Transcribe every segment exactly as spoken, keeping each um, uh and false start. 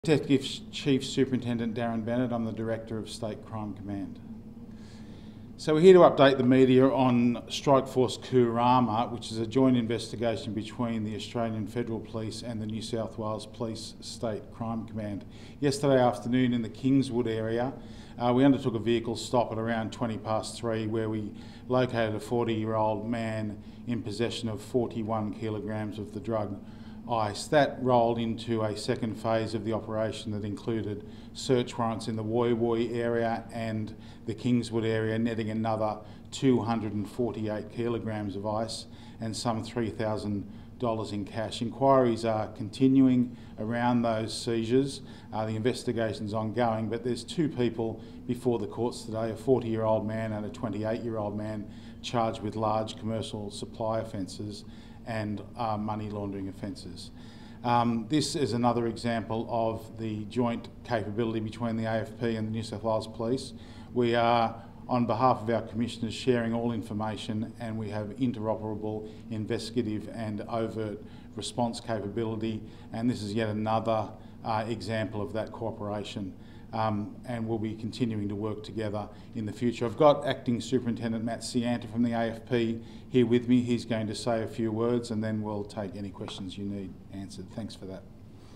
Detective Chief Superintendent Darren Bennett. I'm the Director of State Crime Command. So we're here to update the media on Strike Force Kurama, which is a joint investigation between the Australian Federal Police and the New South Wales Police State Crime Command. Yesterday afternoon in the Kingswood area, uh, we undertook a vehicle stop at around twenty past three where we located a forty-year-old man in possession of forty-one kilograms of the drug ice. That rolled into a second phase of the operation that included search warrants in the Woy Woy area and the Kingswood area, netting another two hundred forty-eight kilograms of ice and some three thousand dollars in cash. Inquiries are continuing around those seizures. Uh, the investigation's ongoing, but there's two people before the courts today, a forty-year-old man and a twenty-eight-year-old man charged with large commercial supply offences and uh, money laundering offences. Um, this is another example of the joint capability between the A F P and the New South Wales Police. We are, on behalf of our commissioners, sharing all information, and we have interoperable investigative and overt response capability, and this is yet another uh, example of that cooperation. Um, and we'll be continuing to work together in the future. I've got Acting Superintendent Matt Sianta from the A F P here with me. He's going to say a few words and then we'll take any questions you need answered. Thanks for that.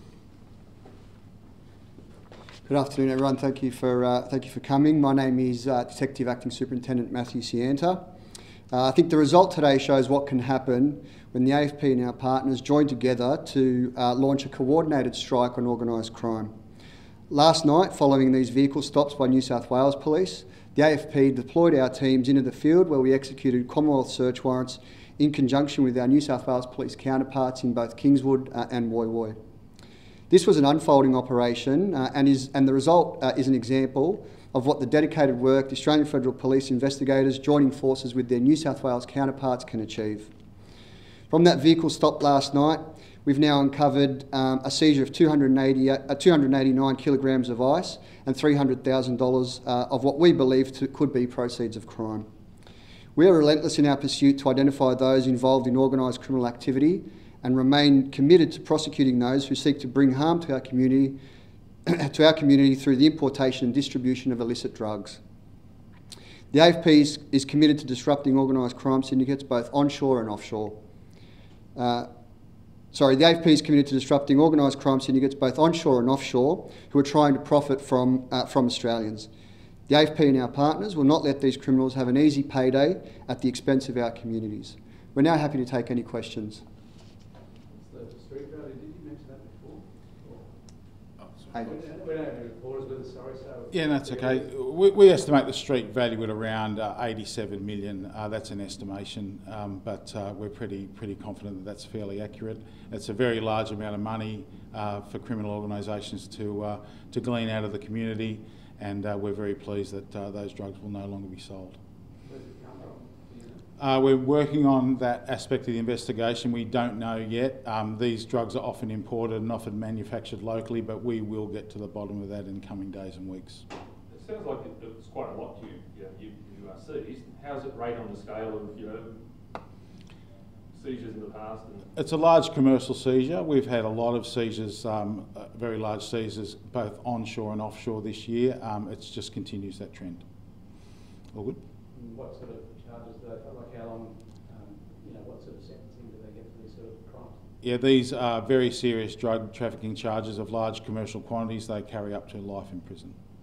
Good afternoon, everyone. Thank you for uh, thank you for coming. My name is uh, Detective Acting Superintendent Matthew Sianta. Uh, I think the result today shows what can happen when the A F P and our partners join together to uh, launch a coordinated strike on organised crime. Last night, following these vehicle stops by New South Wales Police, the A F P deployed our teams into the field where we executed Commonwealth search warrants in conjunction with our New South Wales Police counterparts in both Kingswood uh, and Woy Woy. This was an unfolding operation uh, and, is, and the result uh, is an example of what the dedicated work the Australian Federal Police investigators joining forces with their New South Wales counterparts can achieve. From that vehicle stop last night, we've now uncovered um, a seizure of two hundred eighty, uh, two hundred eighty-nine kilograms of ice and three hundred thousand dollars uh, of what we believe to, could be proceeds of crime. We are relentless in our pursuit to identify those involved in organised criminal activity and remain committed to prosecuting those who seek to bring harm to our community, to our community through the importation and distribution of illicit drugs. The A F P is, is committed to disrupting organised crime syndicates both onshore and offshore. Uh, Sorry, the A F P is committed to disrupting organised crime syndicates both onshore and offshore who are trying to profit from, uh, from Australians. The A F P and our partners will not let these criminals have an easy payday at the expense of our communities. We're now happy to take any questions. The street value, did you mention that before? Oh, sorry. We don't, we don't have any reporters with us, sorry. So yeah, that's okay. We, we estimate the street value at around uh, eighty-seven million. Uh, that's an estimation, um, but uh, we're pretty pretty confident that that's fairly accurate. It's a very large amount of money uh, for criminal organisations to uh, to glean out of the community, and uh, we're very pleased that uh, those drugs will no longer be sold. Where does it come from? Uh, we're working on that aspect of the investigation. We don't know yet. Um, these drugs are often imported and often manufactured locally, but we will get to the bottom of that in coming days and weeks. It sounds like it, it's quite a lot you, you, know, you, you are seized. How's it rate on the scale of, you know, seizures in the past? And it's a large commercial seizure. We've had a lot of seizures, um, uh, very large seizures, both onshore and offshore this year. Um, it just continues that trend. All good? What sort of charges do they, like how long, um, you know, what sort of sentencing do they get for these sort of crimes? Yeah, these are very serious drug trafficking charges of large commercial quantities. They carry up to life in prison.